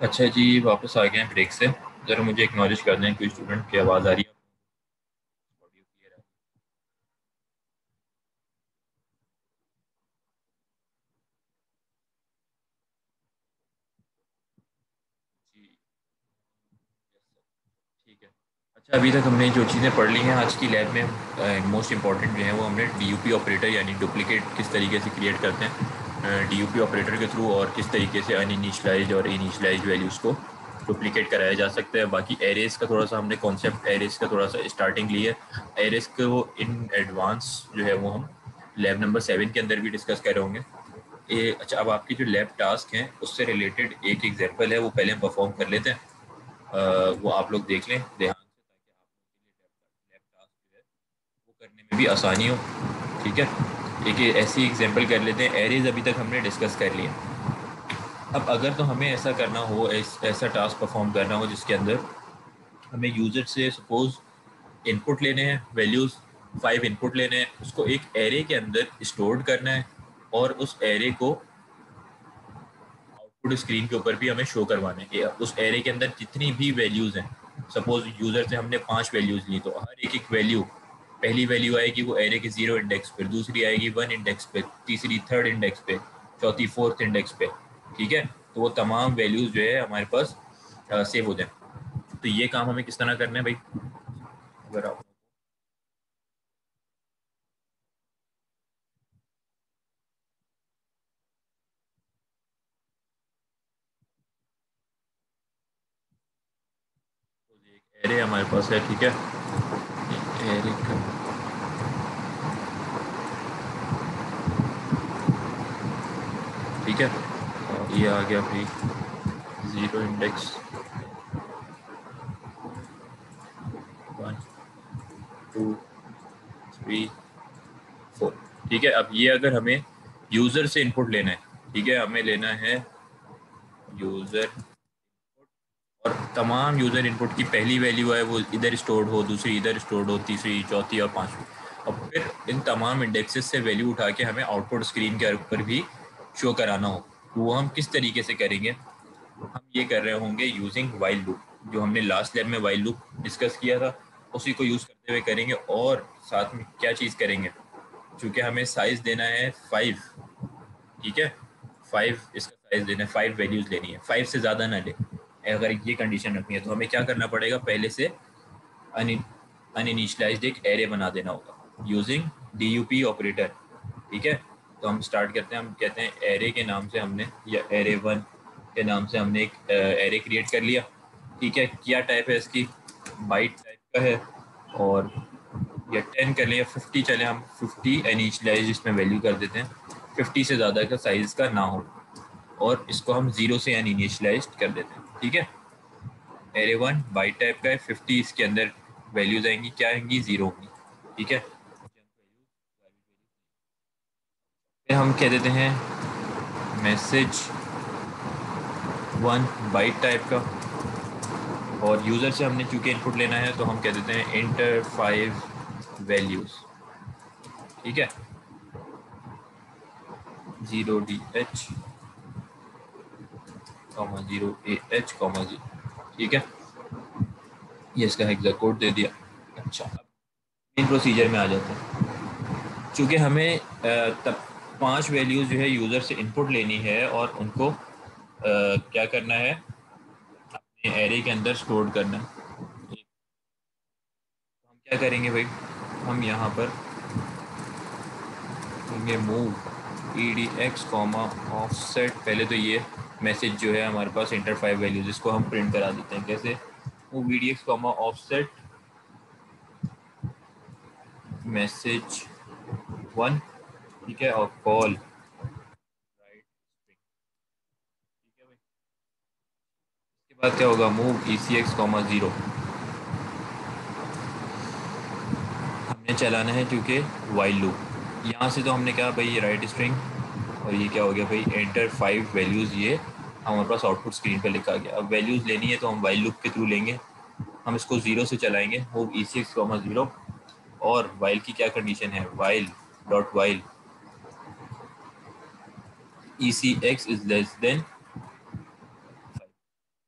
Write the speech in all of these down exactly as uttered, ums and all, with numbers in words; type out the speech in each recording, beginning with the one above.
अच्छा जी, वापस आ गए हैं ब्रेक से। ज़रा मुझे एक्नॉलेज कर दें, कोई स्टूडेंट की आवाज़ आ रही है? ऑडियो क्लियर है? जी, ठीक है। अच्छा, अभी तक हमने जो चीज़ें पढ़ ली हैं आज की लैब में, मोस्ट इंपॉर्टेंट जो है वो हमने डीयूपी ऑपरेटर यानी डुप्लीकेट किस तरीके से क्रिएट करते हैं डीयूपी ऑपरेटर के थ्रू, और किस तरीके से अनइनिशियलाइज्ड और इनिशियलाइज्ड वैल्यूज़ को डुप्लीकेट कराया जा सकता है। बाकी एरेज का थोड़ा सा हमने कॉन्सेप्ट एरेज का थोड़ा सा स्टार्टिंग ली है। एरेज को इन एडवांस जो है वो हम लैब नंबर सेवन के अंदर भी डिस्कस कर रहे होंगे। ए, अच्छा, अब आपकी जो लैब टास्क हैं उससे रिलेटेड एक एग्जांपल है, वो पहले हम परफॉर्म कर लेते हैं। अ, वो आप लोग देख लें ध्यान से, ताकि आप लोग के लिए लैब टास्क जो है वो करने में भी आसानी हो। ठीक है, एक ये ऐसी एग्जांपल कर लेते हैं। एरेज अभी तक हमने डिस्कस कर लिया। अब अगर तो हमें ऐसा करना हो, ऐस, ऐसा टास्क परफॉर्म करना हो जिसके अंदर हमें यूजर से सपोज इनपुट लेने हैं, वैल्यूज फाइव इनपुट लेने हैं, उसको एक एरे के अंदर स्टोर करना है, और उस एरे को आउटपुट स्क्रीन के ऊपर भी हमें शो करवाने हैं। उस एरे के अंदर जितनी भी वैल्यूज हैं, सपोज यूजर से हमने पांच वैल्यूज ली, तो हर एक एक वैल्यू, पहली वैल्यू आएगी वो एरे के जीरो इंडेक्स पर, दूसरी आएगी वन इंडेक्स पे, तीसरी थर्ड इंडेक्स पे, चौथी फोर्थ इंडेक्स पे। ठीक है, तो वो तमाम वैल्यूज जो है हमारे पास सेव हो जाए। तो ये काम हमें किस तरह करना है भाई? अगर आप एरे हमारे पास है, ठीक है, एरे का, ठीक है, और ये आ गया भाई zero index, one, two, three, four. ठीक है, अब ये अगर हमें यूजर से इनपुट लेना है, ठीक है, हमें लेना है यूजर, और तमाम यूजर इनपुट की पहली वैल्यू है वो इधर स्टोर्ड हो, दूसरी इधर स्टोर्ड हो, तीसरी, चौथी और पांचवी। और फिर इन तमाम इंडेक्सेस से वैल्यू उठा के हमें आउटपुट स्क्रीन के ऊपर भी शो कराना हो, तो वो हम किस तरीके से करेंगे? हम ये कर रहे होंगे यूजिंग वाइल लूप। जो हमने लास्ट लैब में वाइल लूप डिस्कस किया था, उसी को यूज़ करते हुए करेंगे। और साथ में क्या चीज़ करेंगे, चूँकि हमें साइज देना है फाइव, ठीक है, फाइव इसका साइज देना है, फाइव वैल्यूज लेनी है, फाइव से ज़्यादा ना ले। अगर ये कंडीशन रखनी है तो हमें क्या करना पड़ेगा, पहले से अनइनिशियलाइज्ड एक एरे बना देना होगा using D U P operator. ठीक है, तो हम स्टार्ट करते हैं। हम कहते हैं एरे के नाम से हमने, या एरे वन के नाम से हमने एक एरे क्रिएट कर लिया। ठीक है, क्या टाइप है इसकी, बाइट टाइप का है। और या टेन कर लें या फिफ्टी चले, हम फिफ्टी इनिशियलाइज इसमें वैल्यू कर देते हैं, फिफ्टी से ज़्यादा का साइज़ का ना हो। और इसको हम जीरो से अनइनिशियलाइज कर देते हैं। ठीक है, एरे वन बाइट टाइप का है, फिफ्टी इसके अंदर वैल्यूज आएंगी, क्या आएंगी, जीरो होंगी। ठीक है, फिर हम कह देते हैं मैसेज वन बाइट टाइप का, और यूज़र से हमने चूंकि इनपुट लेना है तो हम कह देते हैं इंटर फाइव वैल्यूज। ठीक है, zero D H comma zero A H comma zero. ठीक है, ये इसका हेक्सा कोड दे दिया। अच्छा, अब मेन प्रोसीजर में आ जाते हैं। चूँकि हमें तब पांच वैल्यूज जो है यूज़र से इनपुट लेनी है, और उनको आ, क्या करना है, अपने एरे के अंदर स्टोर करना है। तो हम क्या करेंगे भाई, हम यहाँ पर देंगे move E D X comma offset. पहले तो ये मैसेज जो है हमारे पास इंटर फाइव वैल्यूज, इसको हम प्रिंट करा देते हैं। कैसे, move E D X comma offset message one. ठीक है, और कॉल राइट स्ट्रिंग। ठीक है भाई, इसके बाद क्या होगा, move E C X comma zero. हमने चलाना है क्योंकि वाइल लूप। यहाँ से तो हमने कहा भाई राइट स्ट्रिंग, और ये क्या हो गया भाई, एंटर फाइव वैल्यूज़, ये हमारे पास आउटपुट स्क्रीन पर लिखा गया। अब वैल्यूज़ लेनी है तो हम वाइल लूप के थ्रू लेंगे। हम इसको जीरो से चलाएंगे, move E six comma zero. और वाइल की क्या कंडीशन है, while dot while E C X is less than five.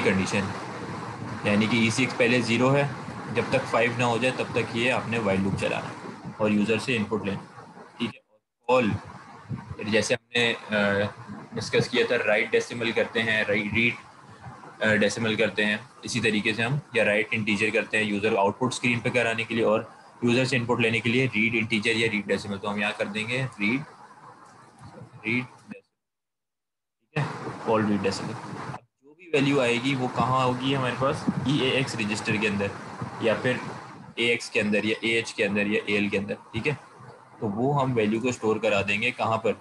Condition, यानी कि ई सी एक्स पहले ज़ीरो है, जब तक फाइव ना हो जाए तब तक ये आपने वाइल लूप चलाना और यूज़र से इनपुट लेना, ठीक है। और कॉल जैसे हमने डिस्कस किया था, राइट डेसिमल करते हैं, राइट रीड डेसिमल करते हैं, इसी तरीके से हम या राइट इंटीजर करते हैं यूज़र आउटपुट स्क्रीन पे कराने के लिए और यूज़र से इनपुट लेने के लिए रीड इंटीजर या रीड डेसिमल। तो हम यहाँ कर देंगे रीड रीड ठीक है, कॉल रीड डेसिमल। अब जो भी वैल्यू आएगी वो कहाँ होगी हमारे पास, ई ए एक्स रजिस्टर के अंदर या फिर ए एक्स के अंदर या ए एच के अंदर या ए एल के अंदर, ठीक है। तो वो हम वैल्यू को स्टोर करा देंगे कहाँ पर,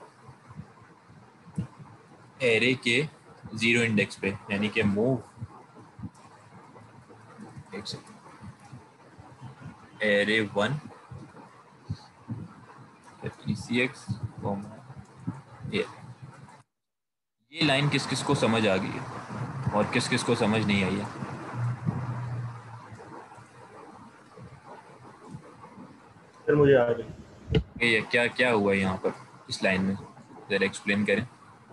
एरे के ज़ीरो इंडेक्स पे, यानी कि मूव एक second array one E C X, ये ये लाइन किस किस को समझ आ गई है और किस किस को समझ नहीं आई है। सर मुझे आ रही ये क्या क्या हुआ यहाँ पर इस लाइन में, ज़रा एक्सप्लेन करें।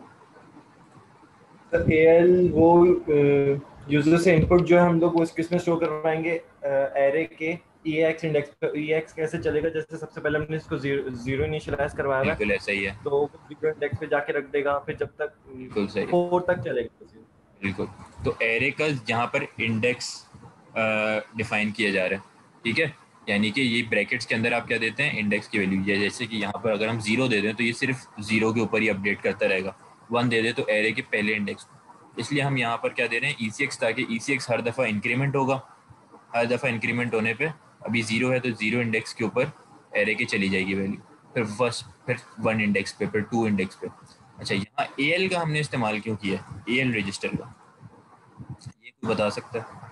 सर ए एल वो यूजर से इनपुट जो है हम लोग वो किस में स्टोर करवाएंगे, एरे के ई एक्स इंडेक्स पे। ई एक्स कैसे चलेगा, जैसे सबसे पहले हमने इसको जीरो इनिशियलाइज करवाया हुआ है, बिल्कुल ऐसा ही है, तो वो जीरो इंडेक्स पे जाके रख देगा, फिर जब तक बिल्कुल सही, फोर तक चलेगा। बिल्कुल। तो एरे का जहाँ पर इंडेक्स डिफाइन किया जा रहा है, ठीक है, यानी कि ये ब्रैकेट्स के अंदर आप क्या देते हैं, इंडेक्स की वैल्यू। ये जैसे कि यहाँ पर अगर हम जीरो दे दें तो ये सिर्फ जीरो के ऊपर ही अपडेट करता रहेगा, वन दे दे तो एरे के पहले इंडेक्स। इसलिए हम यहाँ पर क्या दे रहे हैं, ई सी एक्स, ताकि ई सी एक्स हर दफ़ा इंक्रीमेंट होगा, हर दफ़ा इंक्रीमेंट होने पे अभी ज़ीरो है तो ज़ीरो इंडेक्स के ऊपर एरे के चली जाएगी वैल्यू, फिर फर्स्ट फिर वन इंडेक्स पे, फिर टू इंडेक्स पे। अच्छा, यहाँ ए एल का हमने इस्तेमाल क्यों किया, ए एल रजिस्टर का, ये कोई बता सकता है।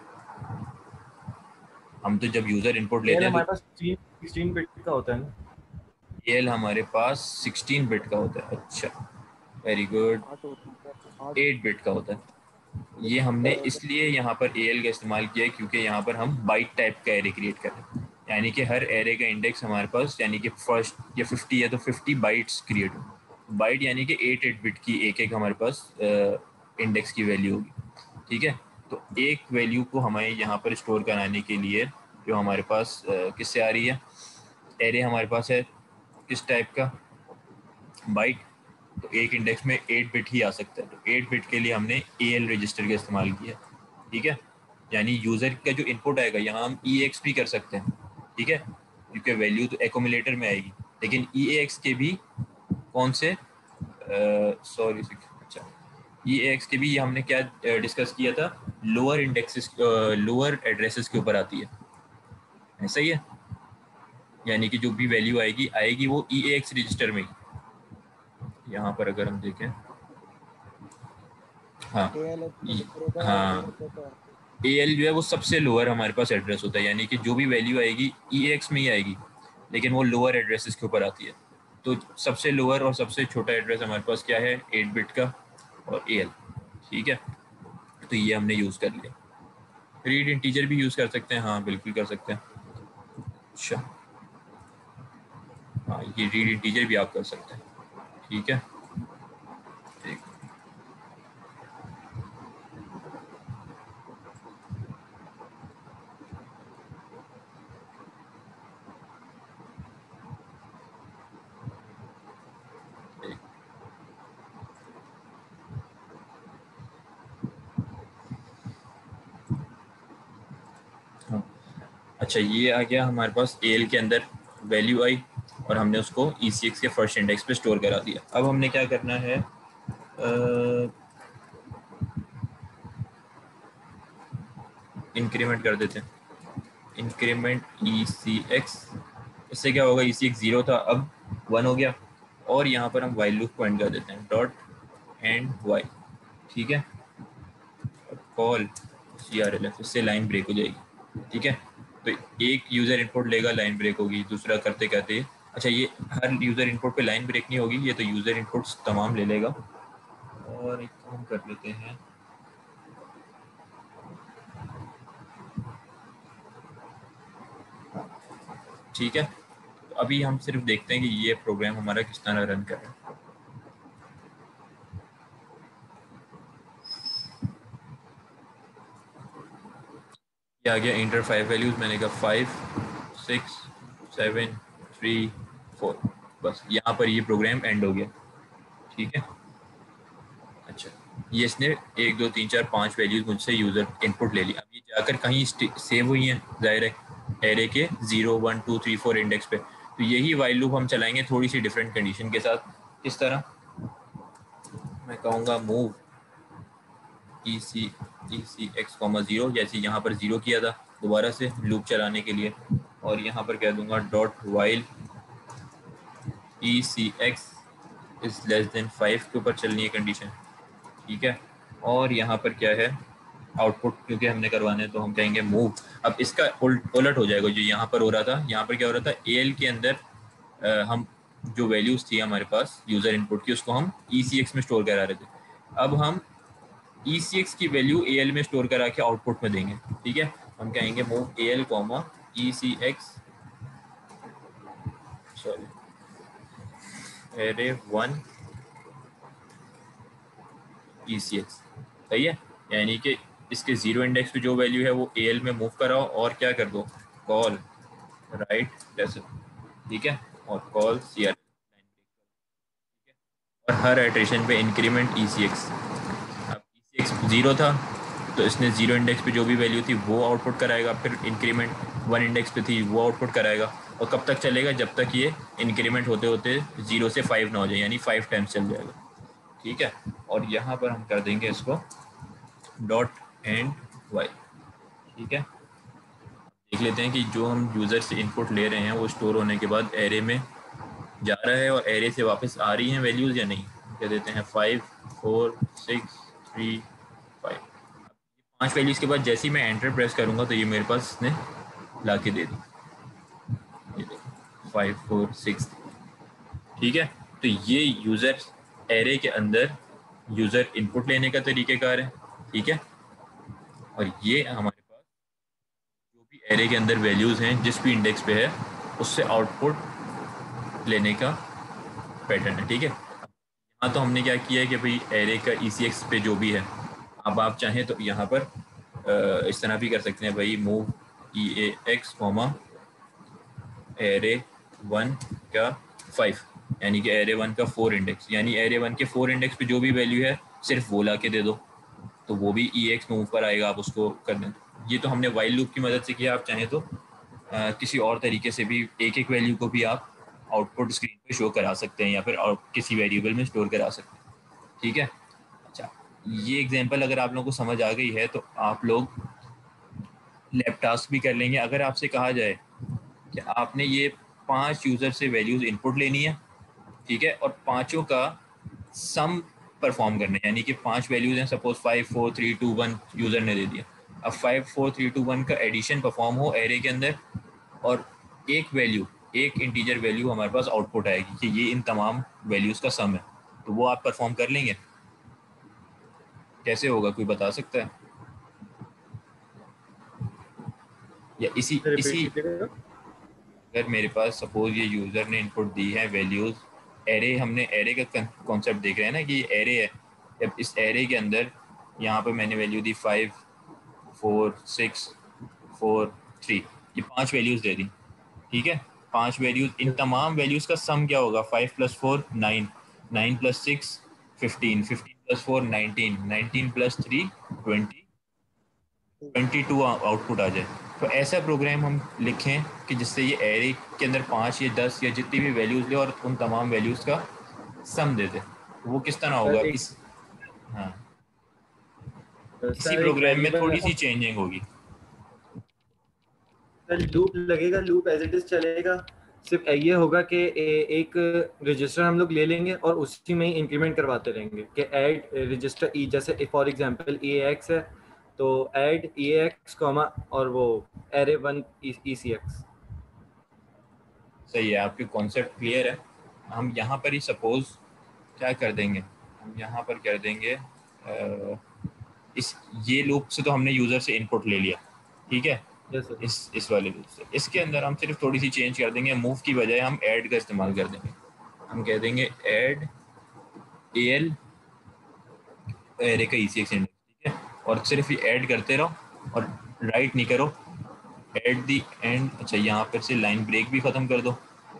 हम तो जब यूज़र इनपुट लेते हैं हमारे तो पास सिक्सटीन बिट का होता है ना, ए एल हमारे पास सिक्सटीन बिट का होता है। अच्छा, वेरी गुड, एट बिट का होता है। ये हमने इसलिए यहाँ पर ए एल का इस्तेमाल किया है क्योंकि यहाँ पर हम बाइट टाइप का एरे क्रिएट कर रहे हैं, यानी कि हर एरे का इंडेक्स हमारे पास, यानी कि फर्स्ट या फिफ्टी है तो फिफ्टी बाइट्स क्रिएट हो। बाइट यानी कि एट एट बिट की एक एक हमारे पास इंडेक्स की वैल्यू होगी, ठीक है। तो एक वैल्यू को हमें यहाँ पर स्टोर कराने के लिए जो हमारे पास किससे आ रही है, एरे हमारे पास है किस टाइप का, बाइट। तो एक इंडेक्स में एट बिट ही आ सकता है, तो एट बिट के लिए हमने ए एल रजिस्टर का इस्तेमाल किया, ठीक है। यानी यूज़र का जो इनपुट आएगा यहाँ हम ई एक्स भी कर सकते हैं, ठीक है, क्योंकि वैल्यू तो एक्यूमुलेटर में आएगी, लेकिन ई एक्स के भी कौन से, सॉरी अच्छा, ई एक्स के भी हमने क्या डिस्कस किया था, लोअर इंडेक्सेस, लोअर एड्रेसेस के ऊपर आती है, ऐसा ही है। यानी कि जो भी वैल्यू आएगी आएगी वो ई एक्स रजिस्टर में। यहाँ पर अगर हम देखें, हाँ हाँ, ए एल जो है वो सबसे लोअर हमारे पास एड्रेस होता है, यानी कि जो भी वैल्यू आएगी ई एक्स में ही आएगी, लेकिन वो लोअर एड्रेसेस के ऊपर आती है। तो सबसे लोअर और सबसे छोटा एड्रेस हमारे पास क्या है, एट बिट का और ए एल, ठीक है। तो ये हमने यूज़ कर लिया। रीड इंटीजर भी यूज़ कर सकते हैं, हाँ बिल्कुल कर सकते हैं। अच्छा, हाँ ये रीड इंटीजर भी आप कर सकते हैं, ठीक है, ठीक। हाँ, अच्छा, ये आ गया हमारे पास ए एल के अंदर वैल्यू आई और हमने उसको ई सी एक्स के फर्स्ट इंडेक्स पे स्टोर करा दिया। अब हमने क्या करना है, इंक्रीमेंट कर देते हैं, इंक्रीमेंट ई सी एक्स। इससे क्या होगा, ई सी एक्स ज़ीरो था अब वन हो गया, और यहाँ पर हम वाइल लूप को एंड कर देते हैं, डॉट एंड वाइल, ठीक है, call C R L F, इससे लाइन ब्रेक हो जाएगी, ठीक है। तो एक यूज़र इनपुट लेगा, लाइन ब्रेक होगी, दूसरा करते करते, अच्छा ये हर यूज़र इनपुट पे लाइन ब्रेक नहीं होगी, ये तो यूज़र इनपुट्स तमाम ले लेगा। और एक काम कर लेते हैं, ठीक है। तो अभी हम सिर्फ देखते हैं कि ये प्रोग्राम हमारा किस तरह रन कर रहा है। क्या आ गया, इंटर फाइव वैल्यूज़, मैंने कहा five six seven three four, बस यहाँ पर ये प्रोग्राम एंड हो गया। ठीक है, अच्छा, ये इसने एक दो तीन चार पाँच वैल्यूज़ मुझसे यूज़र इनपुट ले लिया। अब ये जाकर कहीं सेव हुई हैं ज़ाहिर है एरे के zero one two three four index पे। तो यही वाइल लूप हम चलाएंगे थोड़ी सी डिफरेंट कंडीशन के साथ। किस तरह, मैं कहूँगा move E C E C X comma zero, जैसे यहाँ पर ज़ीरो किया था दोबारा से लूप चलाने के लिए, और यहाँ पर कह दूँगा dot while E C X is less than five के ऊपर चलनी है कंडीशन। ठीक है, और यहाँ पर क्या है, आउटपुट क्योंकि हमने करवाने हैं तो हम कहेंगे मूव। अब इसका उल्ट उलट हो जाएगा, जो यहाँ पर हो रहा था, यहाँ पर क्या हो रहा था, ए एल के अंदर आ, हम जो वैल्यूज़ थी हमारे पास यूज़र इनपुट की, उसको हम ई सी एक्स में स्टोर करा रहे थे। अब हम ई सी एक्स की वैल्यू ए एल में स्टोर करा के आउटपुट में देंगे। ठीक है, हम कहेंगे move A L comma E C X, sorry array one E C X, सही है, यानी कि इसके जीरो इंडेक्स पे जो वैल्यू है वो ए एल में मूव कराओ और क्या कर दो, कॉल राइट डेसिमल। ठीक है, और कॉल सी आर, और हर एट्रेशन पे इंक्रीमेंट ई सी एक्स। अब ई सी एक्स जीरो था तो इसने जीरो इंडेक्स पे जो भी वैल्यू थी वो आउटपुट कराएगा, फिर इंक्रीमेंट वन इंडेक्स पे थी वो आउटपुट कराएगा, और कब तक चलेगा, जब तक ये इंक्रीमेंट होते होते जीरो से फाइव ना हो जाए, यानी फाइव टाइम्स चल जाएगा। ठीक है, और यहाँ पर हम कर देंगे इसको डॉट एंड वाई। ठीक है, देख लेते हैं कि जो हम यूज़र से इनपुट ले रहे हैं वो स्टोर होने के बाद एरे में जा रहा है और एरे से वापस आ रही हैं वैल्यूज़ या नहीं। कह देते हैं five four six three five. पांच वैल्यूज़ के बाद जैसे ही मैं एंटर प्रेस करूँगा तो ये मेरे पास इसने ला के दे दी, ये देखो फाइव फोर सिक्स। ठीक है, तो ये यूज़र एरे के अंदर यूज़र इनपुट लेने का तरीक़ेकार है। ठीक है, और ये हमारे पास जो भी एरे के अंदर वैल्यूज़ हैं जिस भी इंडेक्स पे है उससे आउटपुट लेने का पैटर्न है। ठीक है, यहाँ तो हमने क्या किया है कि भाई एरे का ई सी एक्स पे जो भी है, अब आप चाहें तो यहाँ पर इस तरह भी कर सकते हैं भाई, move E A X comma array one का फाइव, यानी कि एरे वन का फोर इंडेक्स, यानी एरे वन के फोर इंडेक्स पे जो भी वैल्यू है सिर्फ वो ला के दे दो, तो वो भी ई एक्स मूव पर आएगा, आप उसको कर दें। ये तो हमने वाइल लूप की मदद से किया, आप चाहें तो आ, किसी और तरीके से भी एक एक वैल्यू को भी आप आउटपुट स्क्रीन पे शो करा सकते हैं या फिर किसी वेरिएबल में स्टोर करा सकते हैं। ठीक है, अच्छा, ये एग्जांपल अगर आप लोगों को समझ आ गई है तो आप लोग लैब टास्क भी कर लेंगे। अगर आपसे कहा जाए कि आपने ये पांच यूज़र से वैल्यूज़ इनपुट लेनी है, ठीक है, और पांचों का सम परफॉर्म करना है, यानी कि पांच वैल्यूज़ हैं, suppose five four three two one user ने दे दिया। अब five four three two one का एडिशन परफॉर्म हो एरे के अंदर, और एक वैल्यू, एक इंटीजर वैल्यू हमारे पास आउटपुट आएगी कि ये इन तमाम वैल्यूज़ का सम है, तो वो आप परफॉर्म कर लेंगे? कैसे होगा, कोई बता सकता है? या इसी रिपीट इसी कीजिएगा। अगर मेरे पास सपोज ये यूज़र ने इनपुट दी है वैल्यूज़, एरे, हमने एरे का कॉन्सेप्ट देख रहे हैं ना कि एरे है। जब इस एरे के अंदर यहाँ पर मैंने वैल्यू दी five four six four three, ये पांच वैल्यूज़ दे दी। ठीक है, पांच वैल्यूज़, इन तमाम वैल्यूज़ का सम क्या होगा, five plus four nine, nine plus six fifteen, fifteen plus four nineteen, nineteen plus three twenty, twenty two output आ जाए। तो ऐसा प्रोग्राम हम लिखें कि जिससे ये एरे के अंदर पाँच या दस या जितनी भी वैल्यूज़ ले और उन तमाम वैल्यूज़ का सम दे दे। वो किस तरह होगा? सर एक इस हाँ, इसी सर एक प्रोग्राम में वेरिएबल थोड़ी रखो। सी चेंजिंग होगी। सर लूप लगेगा, लूप एज इट इज चलेगा। सिर्फ ये होगा कि ए- एक रजिस्टर हम लोग ले लेंगे और उसी में ही इंक्रीमेंट करवाते रहेंगे कि ऐड रजिस्टर ई, जैसे फॉर एग्जांपल ई एक्स है तो ऐड ई एक्स कॉमा और वो array one E C X. सही है, आपके कॉन्सेप्ट क्लियर है। हम यहाँ पर ही सपोज क्या कर देंगे, हम यहाँ पर कर देंगे आ, इस ये लूप से तो हमने यूज़र से इनपुट ले लिया, ठीक है, यस सर। इस इस वाले लूप से। इसके अंदर हम सिर्फ थोड़ी सी चेंज कर देंगे, मूव की बजाय हम ऐड का इस्तेमाल कर देंगे। हम कह देंगे ऐड ए एल एरे का ई सी एक्स इंडेक्स, ठीक है, और सिर्फ ये ऐड करते रहो और राइट नहीं करो, एट दी एंड, अच्छा यहाँ पर से लाइन ब्रेक भी ख़त्म कर दो,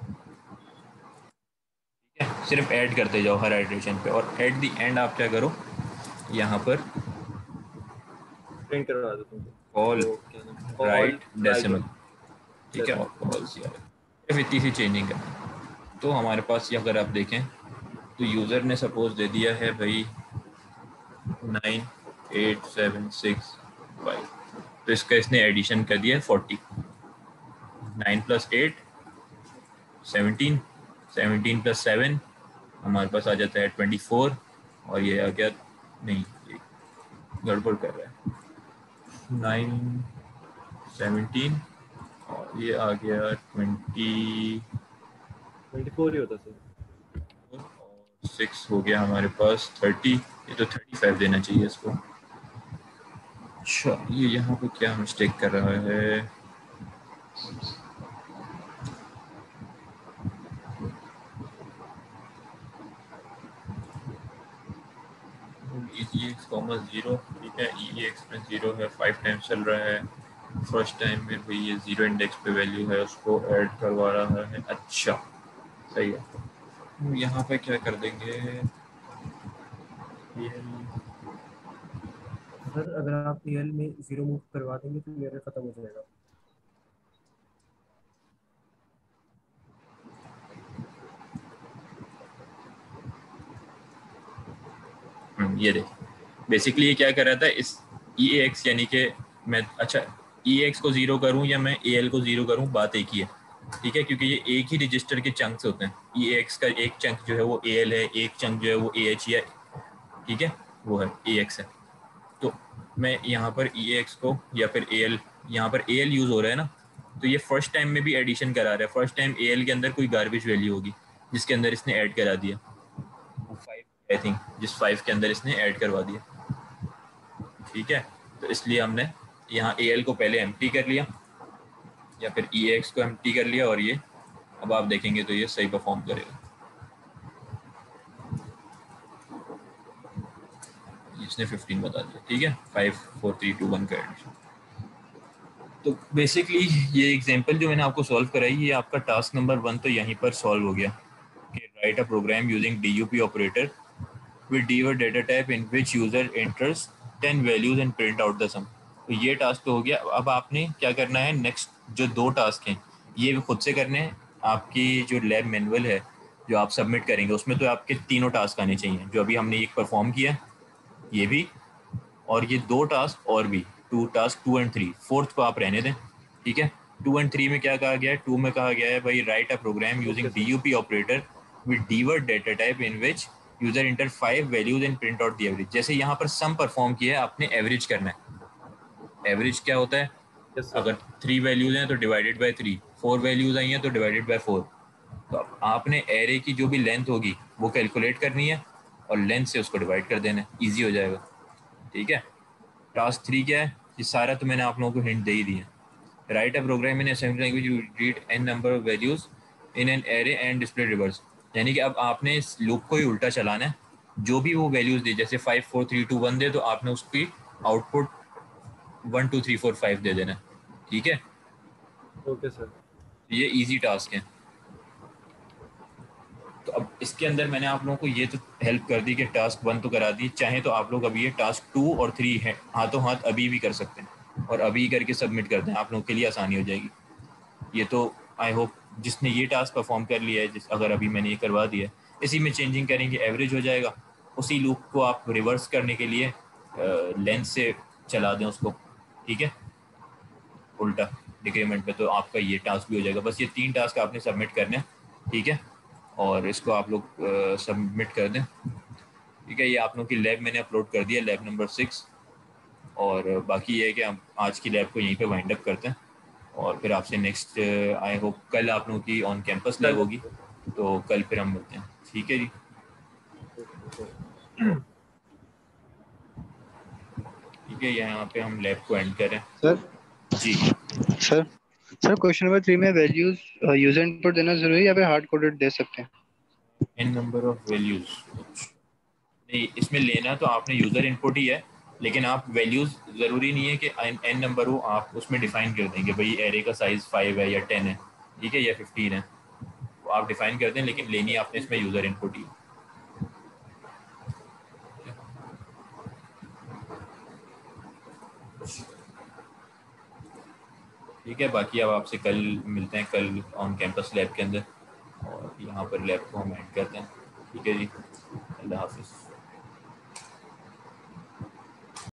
ठीक है, सिर्फ ऐड करते जाओ हर आइटरेशन पे, और एट दी एंड आप क्या करो, यहाँ पर प्रिंट करवा दो तुमको, कॉल वो क्या नाम, ऑल राइट राइट डेसिमल, ठीक है, और डेसिमल। कॉल सी आर, सिर्फ इतनी सी चेंजिंग करनी। तो हमारे पास ये अगर आप देखें तो यूज़र ने सपोज दे दिया है भाई nine eight seven six five, तो इसका इसने एडिशन कर दिया है forty, nine plus eight seventeen, seventeen plus seven हमारे पास आ जाता है ट्वेंटी फोर, और ये आ गया, नहीं ये गड़बड़ कर रहा है, नाइन सेवनटीन और ये आ गया ट्वेंटी ट्वेंटी फोर ही होता सर। और सिक्स हो गया हमारे पास थर्टी, ये तो थर्टी फाइव देना चाहिए इसको। अच्छा ये यहाँ पे क्या मिस्टेक कर रहा है, ई एक्स कॉमा जीरो, ठीक है, ई एक्स में जीरो है, फाइव टाइम्स चल रहा है, फर्स्ट टाइम में भाई ये जीरो इंडेक्स पे वैल्यू है उसको ऐड करवा रहा है, अच्छा सही है। तो यहाँ पे क्या कर देंगे, ये सर अगर आप एल में जीरो मूव करवा देंगे तो एरर खत्म हो जाएगा। ये देख, बेसिकली ये क्या कर रहा था, इस ई एक्स यानी कि मैं, अच्छा ई एक्स को ज़ीरो करूं या मैं ए एल को ज़ीरो करूं, बात एक ही है, ठीक है, क्योंकि ये एक ही रजिस्टर के चंक्स होते हैं, ई एक्स का एक चंक जो है वो ए एल है, एक चंक जो है वो ए एच है, ठीक है, वो है ए एक्स है। तो मैं यहाँ पर ई एक्स को या फिर ए एल, यहाँ पर ए एल यूज़ हो रहा है ना, तो ये फर्स्ट टाइम में भी एडिशन करा रहा है, फर्स्ट टाइम ए एल के अंदर कोई गार्बेज वैल्यू होगी जिसके अंदर इसने ऐड करा दिया, फाइव आई थिंक, जिस फाइव के अंदर इसने ऐड करवा दिया, ठीक है, तो इसलिए हमने यहाँ ए एल को पहले एम्प्टी कर लिया या फिर ई एक्स को एम्प्टी कर लिया, और ये अब आप देखेंगे तो ये सही परफॉर्म करेगा, इसने फिफ्टीन बता दिया, ठीक है, five four three two one का एडिशन। तो बेसिकली ये एग्जांपल जो मैंने आपको सॉल्व कराई, ये आपका टास्क नंबर वन तो यहीं पर सॉल्व हो गया कि write a program using D U P operator with dword data type in which user enters ten values and print out the sum. तो ये टास्क तो हो गया। अब आपने क्या करना है, नेक्स्ट जो दो टास्क हैं ये भी खुद से करने हैं। आपकी जो लैब मैनुअल है जो आप सबमिट करेंगे उसमें तो आपके तीनों टास्क आने चाहिए, जो अभी हमने एक परफॉर्म किया ये भी, और ये दो टास्क और भी, two task two and three, fourth को आप रहने दें, ठीक है। टू एंड थ्री में क्या कहा गया है, टू में कहा गया है भाई write a program using D U P operator with dword data type in which user enter five values and print out the average. जैसे यहाँ पर सम परफॉर्म किया है आपने, एवरेज करना है। एवरेज क्या होता है, यस अगर सर। थ्री वैल्यूज हैं तो divided by three, four values आई हैं तो डिवाइडेड बाय फोर। तो अब आपने एरे की जो भी लेंथ होगी वो कैलकुलेट करनी है और लेंथ से उसको डिवाइड कर देना है, ईजी हो जाएगा, ठीक है। टास्क थ्री क्या है, ये सारा तो मैंने आप लोगों को हिंट दे ही दिया। Write a program in assembly language you read N number of values in an array and display reverse. यानी कि अब आपने इस लूप को ही उल्टा चलाना है, जो भी वो वैल्यूज दी, जैसे five four three two one दे तो आपने उसकी output one two three four five दे देना, ठीक है। Okay sir. ये इजी टास्क है। तो अब इसके अंदर मैंने आप लोगों को ये तो हेल्प कर दी कि टास्क वन तो करा दी, चाहे तो आप लोग अभी ये टास्क टू और थ्री है हाथों हाथ अभी भी कर सकते हैं और अभी करके सबमिट कर दें, आप लोगों के लिए आसानी हो जाएगी। ये तो आई होप जिसने ये टास्क परफॉर्म कर लिया है, जिस अगर अभी मैंने ये करवा दिया है, इसी में चेंजिंग करेंगे एवरेज हो जाएगा। उसी लूप को आप रिवर्स करने के लिए लेंथ से चला दें उसको, ठीक है, उल्टा डिक्रीमेंट पे, तो आपका ये टास्क भी हो जाएगा। बस ये तीन टास्क आपने सबमिट करने हैं, ठीक है, और इसको आप लोग सबमिट कर दें, ठीक है। ये आप लोगों की लैब मैंने अपलोड कर दिया, लैब नंबर सिक्स, और बाकी ये है कि हम आज की लैब को यहीं पे वाइंड अप करते हैं और फिर आपसे नेक्स्ट आई होप कल आप लोगों की ऑन कैंपस लैब कल। होगी, तो कल फिर हम मिलते हैं, ठीक है जी। ठीक है, यहाँ पे हम लैब को एंड करें sir ji. Sir sir question number three में वैल्यूज यूजर इनपुट देना जरूरी है या फिर हार्ड कोडेड दे सकते हैं? एन नंबर ऑफ वैल्यूज, नहीं इसमें लेना तो आपने यूज़र इनपुट ही है, लेकिन आप वैल्यूज ज़रूरी नहीं है कि एन नंबर हो, आप उसमें डिफाइन कर देंगे भाई एरे का साइज़ फाइव है या टेन है, ठीक है, या फिफ्टीन है, तो आप डिफाइन कर दें, लेकिन लेनी आपने इसमें यूज़र इनपुट ही। ठीक है, बाकी अब आपसे कल मिलते हैं, कल ऑन कैंपस लैब के अंदर, और यहाँ पर लैब को हम एंड करते हैं। ठीक है जी, अल्लाह हाफिज़।